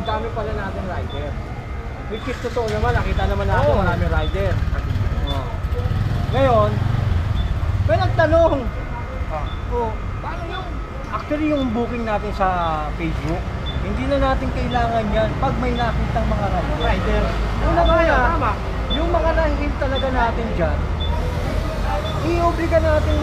ang dami pala natin rider. Which is totoo naman, nakita naman natin maraming rider. Oh. Ngayon, may nagtanong. Paano yung, actually yung booking natin sa Facebook, hindi na natin kailangan yan pag may nakitang mga rider. Una-una, yung mga nahihil talaga natin dyan, i-obliga natin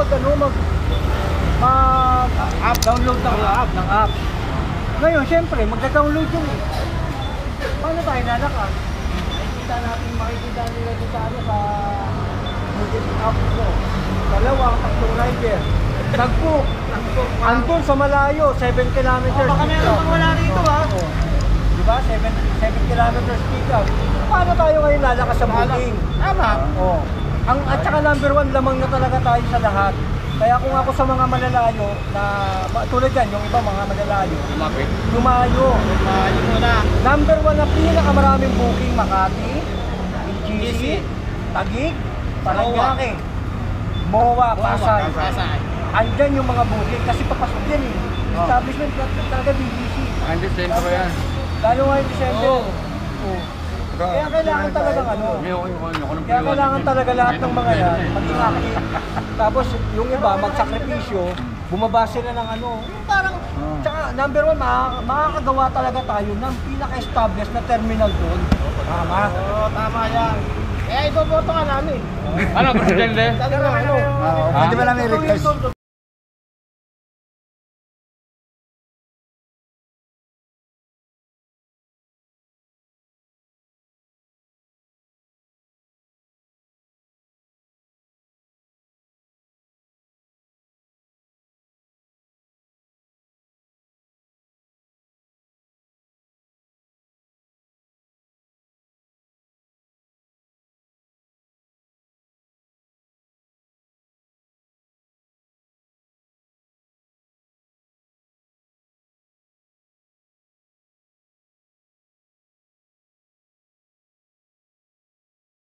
mag-download ng app. Ngayon, syempre, magda-download yun eh. Paano tayo lalakad? Makikita nila dito sa Google app ko. Dalawang, tatlong rider. Nag-book. Andun sa malayo, 7 kilometers. Baka meron pang wala rito ha. Diba? 7 kilometers pick up. Paano tayo ngayon lalakas sa booking? Tama. At saka number 1, lamang na talaga tayo sa lahat. Kaya kung ako sa mga malalayo, na tulad yan, yung iba mga malalayo, lumayo muna. Number 1 na pinakamaraming booking, Makati, GC, Taguig, Paranaque, MOA, Pasay. Andyan yung mga booking kasi papasok yan eh. Establishment talaga BGC. Ang December yan. Lalo nga yung December. Kaya kailangan talaga Kaya kailangan talaga lahat ng mga yan mag-inactive. Tapos yung iba magsakripisyo, bumaba sila ng yung parang tsaka number 1 makakagawa talaga tayo ng pinaka-established na terminal doon. Tama. Tama yan. Kaya iboboto ka namin. Ano, Presidente? Pwede ba namin i-request?